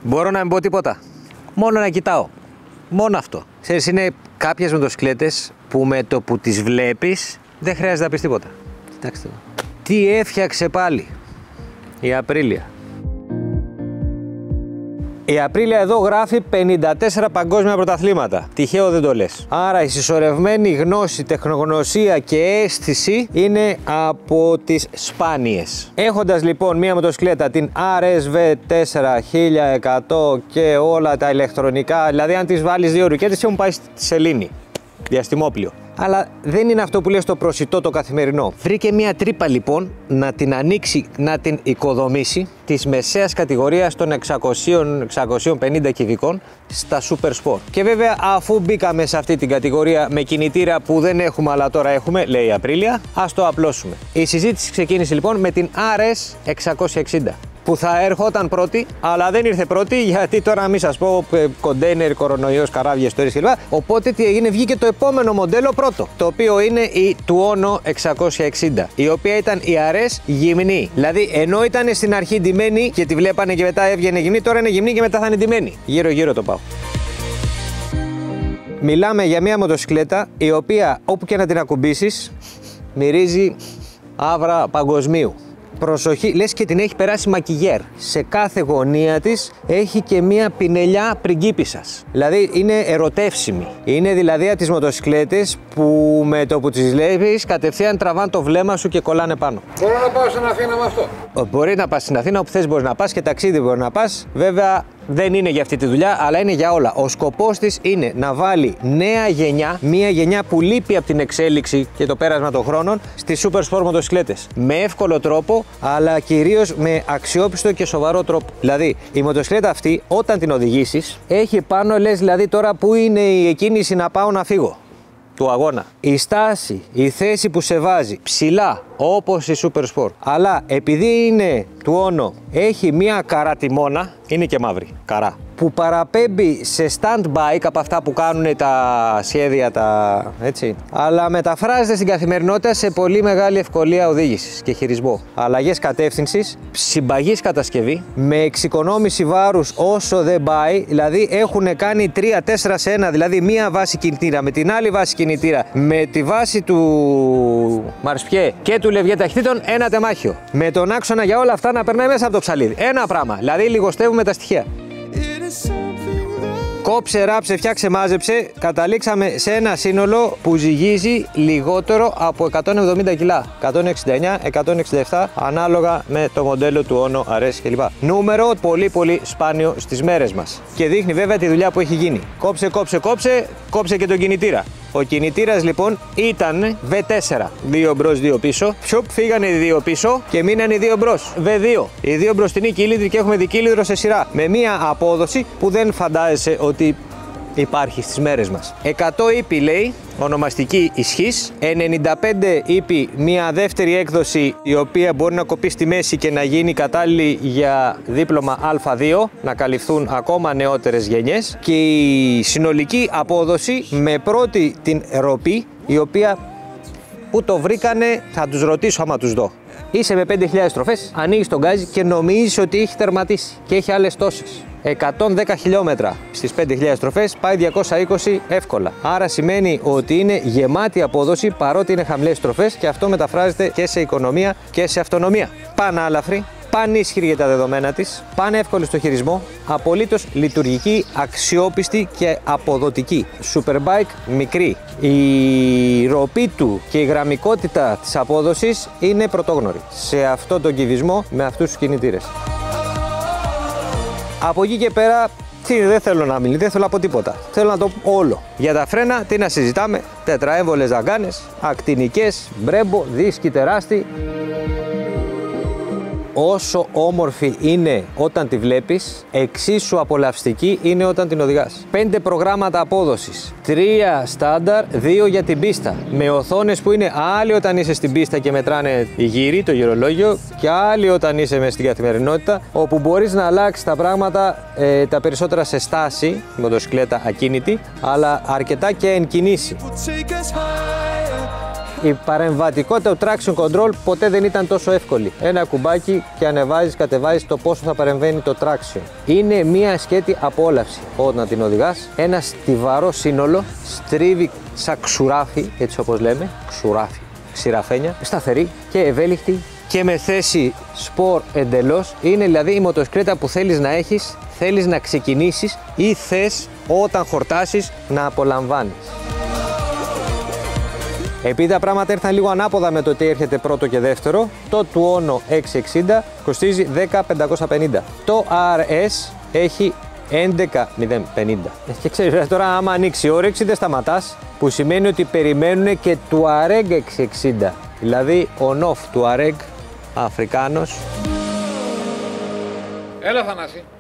Μπορώ να μην πω τίποτα. Μόνο να κοιτάω. Μόνο αυτό. Ξέρεις, είναι κάποιες μοτοσυκλέτες που με το που τις βλέπεις δεν χρειάζεται να πεις τίποτα. Κοιτάξτε εδώ. Τι έφτιαξε πάλι η Απρίλια. Η Απρίλια εδώ γράφει 54 παγκόσμια πρωταθλήματα. Τυχαίο δεν το λες. Άρα η συσσωρευμένη γνώση, τεχνογνωσία και αίσθηση είναι από τις σπάνιες. Έχοντας λοιπόν μία μοτοσυκλέτα, την RSV4 1100 και όλα τα ηλεκτρονικά, δηλαδή αν τις βάλεις 2 ρουκέτες έχουν πάει στη σελήνη. Διαστημόπλιο. Αλλά δεν είναι αυτό που λέει στο προσιτό το καθημερινό. Βρήκε μια τρύπα λοιπόν να την ανοίξει, να την οικοδομήσει της μεσαίας κατηγορίας των 600-650 κυβικών στα Super Sport. Και βέβαια αφού μπήκαμε σε αυτή την κατηγορία με κινητήρα που δεν έχουμε αλλά τώρα έχουμε, λέει η Απρίλια, ας το απλώσουμε. Η συζήτηση ξεκίνησε λοιπόν με την RS 660. Που θα ερχόταν πρώτη, αλλά δεν ήρθε πρώτη γιατί τώρα να μην σας πω κοντέινερ, κορονοϊός, καράβια, ιστορίες κλπ. Οπότε τι έγινε, βγήκε το επόμενο μοντέλο πρώτο, το οποίο είναι η Tuono 660, η οποία ήταν η RS γυμνή. Δηλαδή ενώ ήταν στην αρχή ντυμένη και τη βλέπανε και μετά έβγαινε γυμνή, τώρα είναι γυμνή και μετά θα είναι ντυμένη. Γύρω-γύρω το πάω. Μιλάμε για μια μοτοσυκλέτα η οποία όπου και να την ακουμπήσεις μυρίζει άβρα παγκοσμίου. Προσοχή, λες και την έχει περάσει μακιγιέρ. Σε κάθε γωνία της έχει και μία πινελιά πριγκίπισσας. Δηλαδή είναι ερωτεύσιμη. Είναι δηλαδή από τις μοτοσυκλέτες που με το που τις βλέπεις κατευθείαν τραβάν το βλέμμα σου και κολλάνε πάνω. Μπορώ να πάω στην Αθήνα με αυτό. Μπορεί να πας στην Αθήνα, όπου θες μπορείς να πας και ταξίδι μπορεί να πας. Βέβαια δεν είναι για αυτή τη δουλειά, αλλά είναι για όλα. Ο σκοπός της είναι να βάλει νέα γενιά, μία γενιά που λείπει από την εξέλιξη και το πέρασμα των χρόνων στις Super Sport μοτοσυκλέτες. Με εύκολο τρόπο, αλλά κυρίως με αξιόπιστο και σοβαρό τρόπο. Δηλαδή, η μοτοσυκλέτα αυτή, όταν την οδηγήσεις, έχει πάνω, λες δηλαδή τώρα που είναι η εκκίνηση να πάω να φύγω του αγώνα. Η στάση, η θέση που σε βάζει ψηλά, όπως η Super Sport. Αλλά επειδή είναι Tuono, έχει μία καρατιμόνα, είναι και μαύρη καρά, που παραπέμπει σε stand bike από αυτά που κάνουν τα σχέδια, έτσι. Αλλά μεταφράζεται στην καθημερινότητα σε πολύ μεγάλη ευκολία οδήγησης και χειρισμό. Αλλαγές κατεύθυνσης, συμπαγής κατασκευή, με εξοικονόμηση βάρους όσο δεν πάει, δηλαδή έχουν κάνει 3-4 σε 1, δηλαδή μία βάση κινητήρα με την άλλη βάση κινητήρα, με τη βάση του Μαρσπιέ και του Λεβιέ ταχυτήτων ένα τεμάχιο. Με τον άξονα για όλα αυτά να περνάει μέσα από το ψαλίδι. Ένα πράγμα, δηλαδή λιγοστεύουμε τα στοιχεία. Κόψε, ράψε, φτιάξε, μάζεψε, καταλήξαμε σε ένα σύνολο που ζυγίζει λιγότερο από 170 κιλά. 169-167 ανάλογα με το μοντέλο του Ono, RS κλπ. Νούμερο πολύ σπάνιο στις μέρες μας. Και δείχνει βέβαια τη δουλειά που έχει γίνει. Κόψε και τον κινητήρα. Ο κινητήρας λοιπόν ήταν V4, 2 μπρος, 2 πίσω. Φύγανε οι 2 πίσω και μείνανε οι 2 μπρος, V2. Οι 2 μπροστινοί κύλινδροι και έχουμε δικύλινδρο σε σειρά. Με μία απόδοση που δεν φαντάζεσαι ότι υπάρχει στις μέρες μας. 100 ύπη λέει, ονομαστική ισχύς, 95 ύπη μία δεύτερη έκδοση η οποία μπορεί να κοπεί στη μέση και να γίνει κατάλληλη για δίπλωμα Α2, να καλυφθούν ακόμα νεότερες γενιές, και η συνολική απόδοση με πρώτη την ροπή, η οποία που το βρήκανε θα τους ρωτήσω άμα τους δω. Είσαι με 5.000 στροφές, ανοίγεις τον γκάζι και νομίζεις ότι έχει τερματίσει και έχει άλλες τόσες. 110 χιλιόμετρα στις 5.000 στροφές, πάει 220 εύκολα. Άρα σημαίνει ότι είναι γεμάτη απόδοση παρότι είναι χαμηλές στροφές, και αυτό μεταφράζεται και σε οικονομία και σε αυτονομία. Πανάλαφρη, πανίσχυρη για τα δεδομένα της, πανεύκολη στο χειρισμό, απολύτως λειτουργική, αξιόπιστη και αποδοτική. Superbike μικρή. Η ροπή του και η γραμμικότητα της απόδοσης είναι πρωτόγνωρη σε αυτόν τον κυβισμό με αυτούς τους κινητήρες. Από εκεί και πέρα, δεν θέλω να μιλήσω, δεν θέλω να πω τίποτα. Θέλω να το πω όλο. Για τα φρένα, τι να συζητάμε, τετραέμβολες δαγκάνες, ακτινικές, μπρέμπο, δίσκοι τεράστιοι. Όσο όμορφη είναι όταν τη βλέπεις, εξίσου απολαυστική είναι όταν την οδηγάς. 5 προγράμματα απόδοσης, 3 στάνταρ, 2 για την πίστα. Με οθόνες που είναι άλλοι όταν είσαι στην πίστα και μετράνε οι γύροι, το γυρολόγιο, και άλλοι όταν είσαι μες στην καθημερινότητα, όπου μπορείς να αλλάξεις τα πράγματα τα περισσότερα σε στάση, μοτοσυκλέτα ακίνητη, αλλά αρκετά και εν κινήσει. Η παρεμβατικότητα του traction control ποτέ δεν ήταν τόσο εύκολη. Ένα κουμπάκι και ανεβάζεις, κατεβάζεις το πόσο θα παρεμβαίνει το traction. Είναι μια σκέτη απόλαυση όταν την οδηγάς. Ένα στιβαρό σύνολο, στρίβει σαν ξουράφι, έτσι όπως λέμε, ξουράφι, ξηραφένια, σταθερή και ευέλικτη και με θέση σπορ εντελώς. Είναι δηλαδή η μοτοσυκλέτα που θέλεις να έχεις, θέλεις να ξεκινήσεις ή θες όταν χορτάσεις να απολαμβάνεις. Επειδή τα πράγματα ήρθαν λίγο ανάποδα με το τι έρχεται πρώτο και δεύτερο, το Tuono 660 κοστίζει 10.550. Το RS έχει 11.050. Και ξέρεις, τώρα άμα ανοίξει η όρεξη δεν σταματάς, που σημαίνει ότι περιμένουν και Touareg 660. Δηλαδή ο νοφ Touareg, Αφρικάνος. Έλα Θανάση.